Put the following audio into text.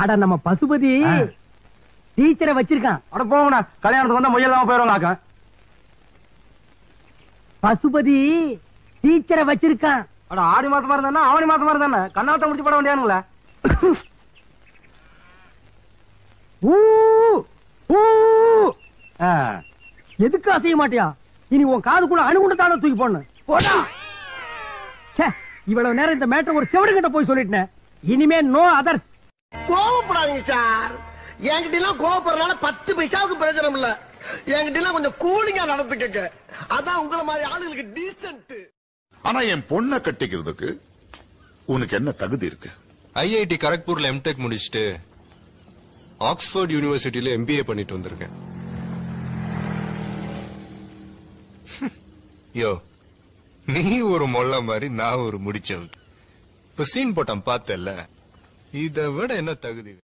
அட நம்ம பசுபதி டீச்சரை வச்சிருக்கான். அட போங்கண்ணா, கல்யாணத்துக்கு வந்தா முயல் போயிருவாங்க. பசுபதி டீச்சரை வச்சிருக்கான். அட ஆடி மாசமா இருந்தா ஆவணி மாசமா இருந்தா கண்ணாத்த முடிச்சு போட வேண்டியானுங்களா? எதுக்கு அசைய மாட்டியா? இனி உன் காதுக்குள்ள அணுகுண்டத்தான தூக்கி போடணும். போடா. இவ்வளவு நேரம் இந்த மேட்டர் ஒரு செவடு கிட்ட போய் சொல்லிட்டேன். இனிமே நோ அதர்ஸ். கோவப்படாதீங்க சார். என்கிட்ட எல்லாம் கோவப்படுறதுனால 10 பைசாவுக்கு பிரயோஜனம் இல்ல. என்கிட்ட எல்லாம் கொஞ்சம் கூலிங்கா நடந்துக்கங்க. அதான் உங்களை மாதிரி ஆளுங்களுக்கு டீசன்ட். ஆனா என் பொண்ணை கட்டிக்கிறதுக்கு உனக்கு என்ன தகுதி இருக்கு? ஐஐடி கரக்பூர்ல எம்டெக் முடிச்சுட்டு ஆக்ஸ்போர்ட் யூனிவர்சிட்டியில எம்பிஏ பண்ணிட்டு வந்திருக்கேன். யோ, நீ ஒரு மொள்ள மாதிரி, நான் ஒரு முடிச்சவன். இப்ப சீன் போட்டான் பார்த்தல, இதை விட என்ன தகுதி?